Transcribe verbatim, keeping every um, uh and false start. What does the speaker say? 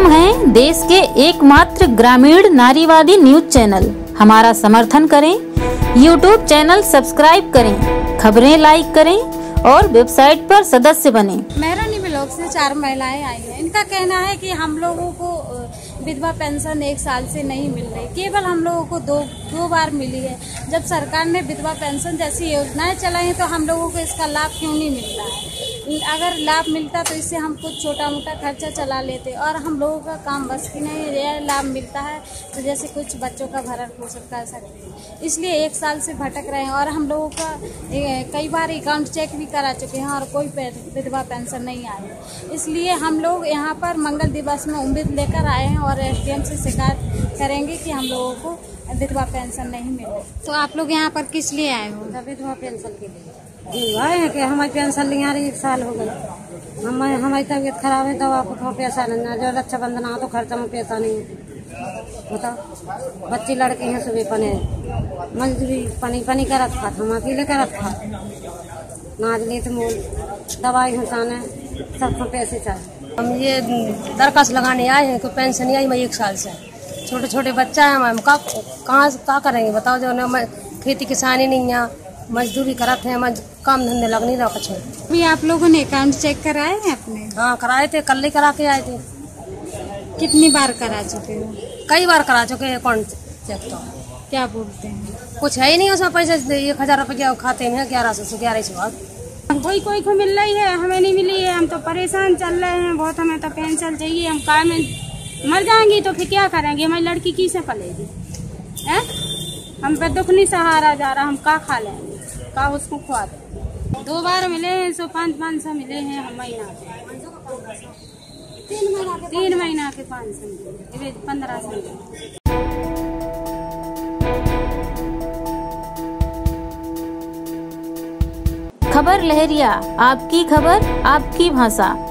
हम हैं देश के एकमात्र ग्रामीण नारीवादी न्यूज चैनल। हमारा समर्थन करें, यूट्यूब चैनल सब्सक्राइब करें, खबरें लाइक करें और वेबसाइट पर सदस्य बने। मेहरानी ब्लॉक से चार महिलाएं आई हैं। इनका कहना है कि हम लोगों को विधवा पेंशन एक साल से नहीं मिल रही, केवल हम लोगों को दो दो बार मिली है। जब सरकार ने विधवा पेंशन जैसी योजनाएं चलाई हैं तो हम लोगों को इसका लाभ क्यों नहीं मिल रहा है? अगर लाभ मिलता तो इससे हम कुछ छोटा मोटा खर्चा चला लेते, और हम लोगों का काम बस की नहीं, यह लाभ मिलता है तो जैसे कुछ बच्चों का भरण पोषण कर सकते हैं। इसलिए एक साल से भटक रहे हैं और हम लोगों का कई बार अकाउंट चेक भी करा चुके हैं और कोई विधवा पेंशन नहीं आई। इसलिए हम लोग यहाँ पर मंगल दिवस में उम्मीद लेकर आए हैं और एसडीएम से शिकायत करेंगे कि हम लोगों को विधवा पेंशन नहीं मिले। तो आप लोग यहाँ पर किस लिए आए हो? विधवा पेंशन के लिए आए हैं कि हमारी पेंशन लिया रही एक साल हो गई। हम हमारी तबीयत खराब है, दवा को पैसा नहीं, जो रक्षाबंधन आ तो खर्चा में पैसा नहीं बताओ। बच्ची लड़के हैं, सुबह पने मजदूरी पनी पनी करत खा, हम अकेले करत खा, नाच ले तो मोल दवाई हुसाने सबको पैसे चाहिए। हम ये दरखास्त लगाने आए हैं कि पेंशन नहीं आई मैं एक साल से। छोटे छोटे बच्चा है, हम कहाँ क्या करेंगे बताओ? जो न खेती किसानी नहीं है, मजदूरी करते हैं, काम धंधे लग नहीं रहा कुछ। भी आप लोगों ने अकाउंट चेक कराए हैं अपने? हाँ कराए थे, कल ही करा के आए थे। कितनी बार करा चुके हो? कई बार करा चुके हैं अकाउंट चेक। तो क्या बोलते हैं? कुछ है ही नहीं उसमें पैसे। एक हजार रुपया खाते में ग्यारह सौ से ग्यारह सौ कोई कोई को मिल रही है, हमें नहीं मिली है। हम तो परेशान चल रहे हैं बहुत, हमें तो पेंशन चाहिए। हम काम में मर जाएंगी तो फिर क्या करेंगे? हमारी लड़की किसे पलेगी? है हम पे दुख नहीं सहारा जा रहा, हम का खा लेंगे, का उसको खुआ दें। दो बार मिले हैं, सौ पाँच पाँच सौ मिले हैं। हम महीना तीन महीना के पाँच सौ मिले, पंद्रह सौ मिले। खबर लहरिया, आपकी खबर आपकी भाषा।